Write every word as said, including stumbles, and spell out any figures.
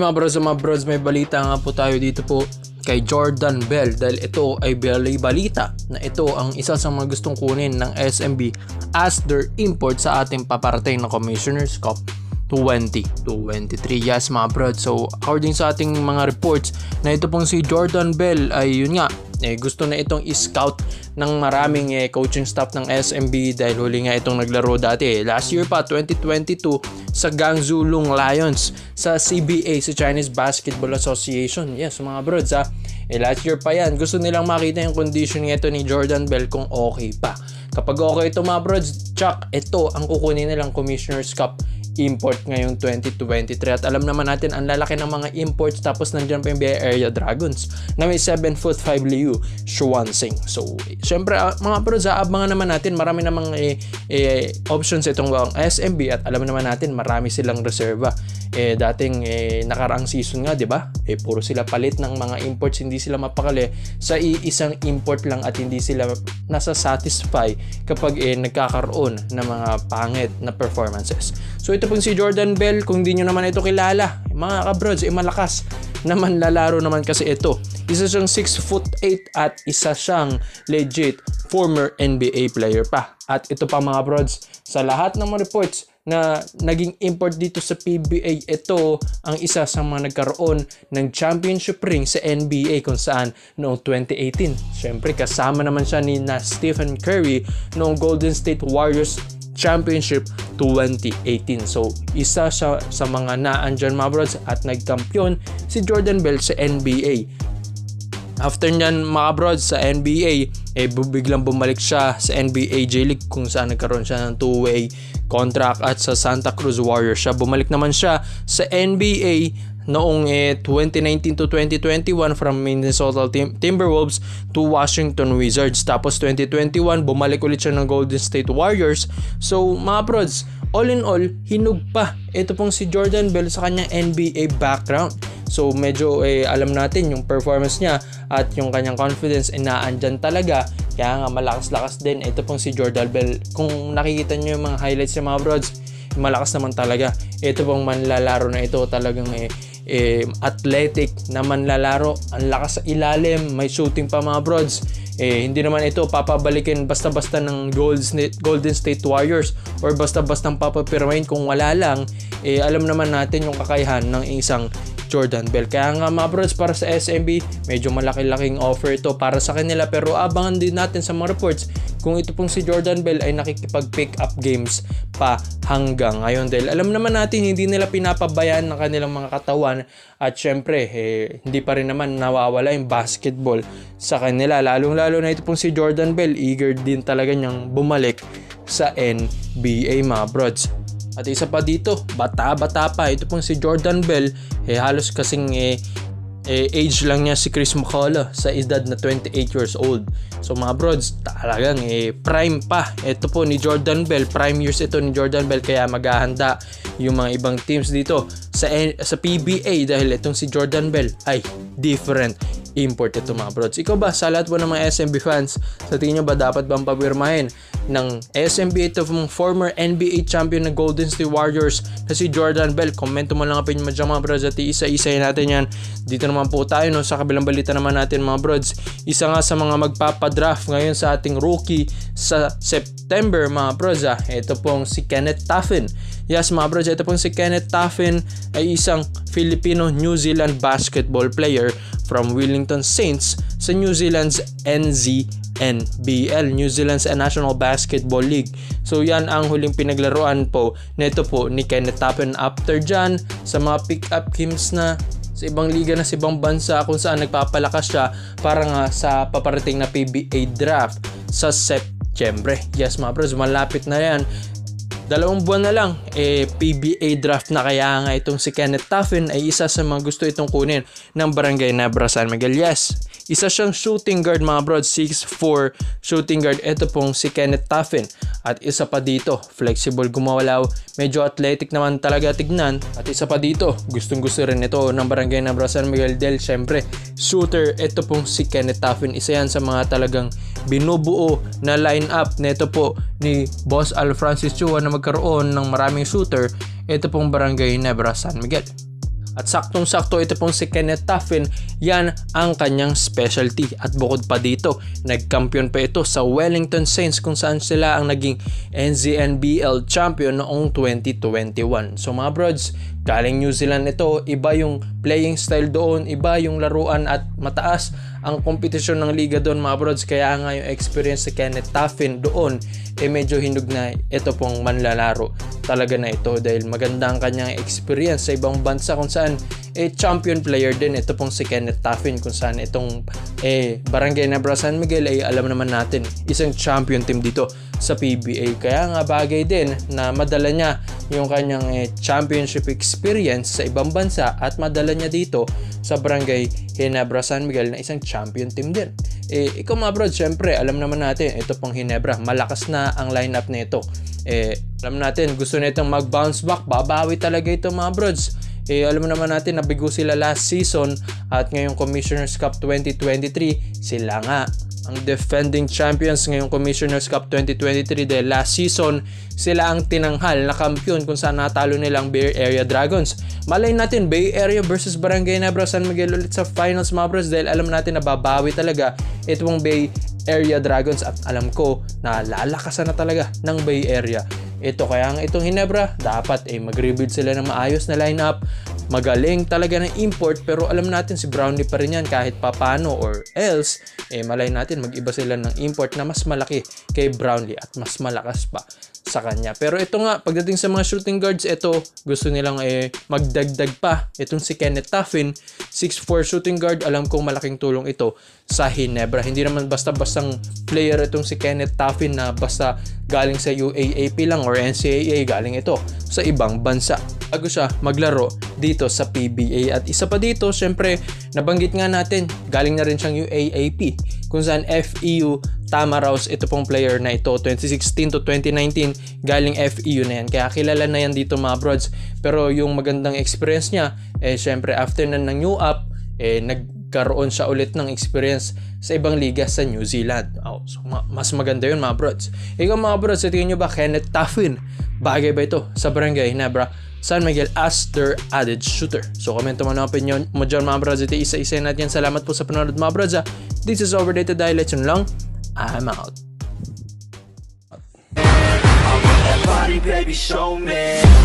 Ay mga bros, mga bros, may balita nga po tayo dito po kay Jordan Bell dahil ito ay balita na ito ang isa sa mga gustong kunin ng S M B as their import sa ating paparating na Commissioner's Cup twenty twenty-three. Yes mga bros, so according sa ating mga reports na ito pong si Jordan Bell ay yun nga, eh, gusto na itong i-scout ng maraming eh, coaching staff ng S M B dahil huli nga itong naglaro dati eh. Last year pa, twenty twenty-two sa Guangzhou Lions sa C B A, sa Chinese Basketball Association. Yes mga bros ha, eh, last year pa yan. Gusto nilang makita yung condition nito ni Jordan Bell kung okay pa. Kapag okay ito mga bros, tsak, ito ang kukunin nilang Commissioner's Cup import ngayong twenty twenty-three. At alam naman natin ang lalaki ng mga imports, tapos nandiyan pa yung Bay Area Dragons na may seven foot five Liu Xuanxing. So syempre uh, mga bros, abangan naman natin, marami namang eh, eh, options itong S M B at alam naman natin marami silang reserva. Eh dating eh, nakaraang season nga, 'di ba? Eh puro sila palit ng mga imports, hindi sila mapakali sa iisang import lang at hindi sila nasa satisfy kapag eh, nagkakaroon ng mga pangit na performances. So ito pong si Jordan Bell, kung di nyo naman ito kilala, mga kabrods, eh malakas naman lalaro naman kasi ito. Isa siyang six foot eight at isa siyang legit former N B A player pa. At ito pa mga brods, sa lahat ng mga reports na naging import dito sa P B A, ito ang isa sa mga nagkaroon ng championship ring sa N B A kung saan noong twenty eighteen. Siyempre kasama naman siya ni na Stephen Curry noong Golden State Warriors Championship twenty eighteen. So isa siya sa mga naandyan mga brods at nagkampiyon si Jordan Bell sa N B A. After nyan mga brods sa N B A, eh biglang bumalik siya sa N B A J-League kung saan nagkaroon siya ng two-way contract at sa Santa Cruz Warriors siya. Bumalik naman siya sa N B A noong eh, twenty nineteen to twenty twenty-one from Minnesota Tim- Timberwolves to Washington Wizards. Tapos twenty twenty-one, bumalik ulit siya ng Golden State Warriors. So mga brods, all in all, hinug pa ito pong si Jordan Bell sa kanyang N B A background. So medyo eh, alam natin yung performance niya at yung kanyang confidence eh, naandyan talaga. Kaya nga malakas-lakas din ito pong si Jordan Bell. Kung nakikita nyo yung mga highlights niya mga brods, malakas naman talaga. Ito pong manlalaro na ito talagang eh, eh, athletic na manlalaro. Ang lakas sa ilalim, may shooting pa mga brods. Eh, hindi naman ito papabalikin basta-basta ng Golden State Warriors or basta-basta papapirmahin kung wala lang. Eh, alam naman natin yung kakayahan ng isang Jordan Bell. Kaya nga mga bros, para sa S M B, medyo malaki-laking offer ito para sa kanila, pero abangan din natin sa mga reports kung ito pong si Jordan Bell ay nakikipag-pick up games pa hanggang ngayon. Dahil alam naman natin hindi nila pinapabayaan ng kanilang mga katawan at syempre eh, hindi pa rin naman nawawala yung basketball sa kanila. Lalong-lalo na ito pong si Jordan Bell, eager din talaga niyang bumalik sa N B A mga brods. At isa pa dito, bata-bata pa ito pong si Jordan Bell, eh halos kasing eh, eh, age lang niya si Chris McCullough sa edad na twenty-eight years old. So mga brods, talagang eh, prime pa ito po ni Jordan Bell, prime years ito ni Jordan Bell, kaya maghahanda yung mga ibang teams dito sa, sa P B A dahil itong si Jordan Bell ay different import ito mga brods. Ikaw ba, sa lahat po ng mga S M B fans, sa tingin nyo ba dapat bang papirmahin ng S M B ito ng former N B A champion ng Golden State Warriors na si Jordan Bell? Komento mo lang ang opinion mo dyan mga brods at isa-isayin natin yan. Dito naman po tayo no, sa kabilang balita naman natin mga brods. Isa nga sa mga magpapadraft ngayon sa ating rookie sa September mga brods, ah, ito pong si Kenneth Taffen. Yes mga brods, ito pong si Kenneth Taffen ay isang Filipino-New Zealand basketball player from Wellington Saints sa New Zealand's N Z N B L, New Zealand's National Basketball League. So yan ang huling pinaglaruan po nito po ni Kenneth Taffen. After dyan, sa mga pick-up games na sa ibang liga na sa ibang bansa kung saan nagpapalakas siya para nga sa paparating na P B A draft sa September. Yes mga bros, malapit na yan. Dalawang buwan na lang, eh, P B A draft na, kaya nga itong si Kenneth Taffen ay isa sa mga gusto itong kunin ng Barangay Nebra San Miguel. Yes, isa siyang shooting guard mga bro, six foot four shooting guard ito pong si Kenneth Taffen. At isa pa dito, flexible gumalaw, medyo athletic naman talaga tignan. At isa pa dito, gustong gusto rin ito ng Barangay Nebra San Miguel del, syempre shooter ito pong si Kenneth Taffen. Isa yan sa mga talagang binubuo na lineup nito po ni Boss Al Francis Chua na magkaroon ng maraming shooter ito pong Barangay Nebra San Miguel. At saktong-sakto ito pong si Kenneth Taffin, yan ang kanyang specialty. At bukod pa dito, nagkampiyon pa ito sa Wellington Saints kung saan sila ang naging N Z N B L champion noong twenty twenty-one. So mga brods, galing New Zealand ito, iba yung playing style doon, iba yung laruan at mataas ang kompetisyon ng liga doon mga brods. Kaya nga yung experience si Kenneth Taffin doon eh medyo hinug na ito pong manlalaro talaga na ito dahil maganda ang kanyang experience sa ibang bansa kung saan eh champion player din ito pong si Kenneth Taffin, kung saan itong eh Barangay Nebra San Miguel ay alam naman natin isang champion team dito sa P B A. Kaya nga bagay din na madala niya yung kanyang eh, championship experience sa ibang bansa at madala niya dito sa Barangay Ginebra San Miguel na isang champion team din. Eh, ikaw mga bro, syempre alam naman natin ito pong Ginebra, malakas na ang lineup nito. Eh, alam natin gusto nitong mag-bounce back, babawi talaga ito mga brods. Eh, alam naman natin nabigo sila last season at ngayong Commissioner's Cup twenty twenty-three sila nga ang defending champions ngayong Commissioner's Cup twenty twenty-three dahil last season sila ang tinanghal na kampiyon kung saan natalo nilang Bay Area Dragons. Malay natin Bay Area versus Barangay Nebra San Miguel ulit sa finals mga bros dahil alam natin na babawi talaga itong Bay Area Dragons at alam ko na lalakasan na talaga ng Bay Area. Ito kaya ang itong Ginebra, dapat eh mag-rebuild sila ng maayos na lineup. Magaling talaga ng import pero alam natin si Brownlee pa rin yan kahit papano or else eh malay natin mag-iba sila ng import na mas malaki kay Brownlee at mas malakas pa sa kanya. Pero ito nga, pagdating sa mga shooting guards, ito gusto nilang eh magdagdag pa. Itong si Kenneth Taffin, six four shooting guard, alam kong malaking tulong ito sa Ginebra. Hindi naman basta-bastang player itong si Kenneth Taffin na basta galing sa U A A P lang or N C A A, galing ito sa ibang bansa. Bago siya maglaro dito sa P B A. At isa pa dito, syempre, nabanggit nga natin, galing na rin siyang U A A P. Kung saan F E U Tamaraws, ito pong player na ito, twenty sixteen to twenty nineteen, galing F E U na yan. Kaya kilala na yan dito mga brods. Pero yung magandang experience niya, eh syempre after na ng new up, eh nagkaroon siya ulit ng experience sa ibang liga sa New Zealand. Oh, so ma- mas maganda yun mga brods. Ikaw mga brods, tingin nyo ba Kenneth Taffin, bagay ba ito sa Barangay Nebra San Miguel as their added shooter? So komento mo na opinion mo dyan mga brods. Ito isa-isa natin. Salamat po sa panonood mga brods. This is Overdated Highlights yun lang. I'm out. Body, baby, show me.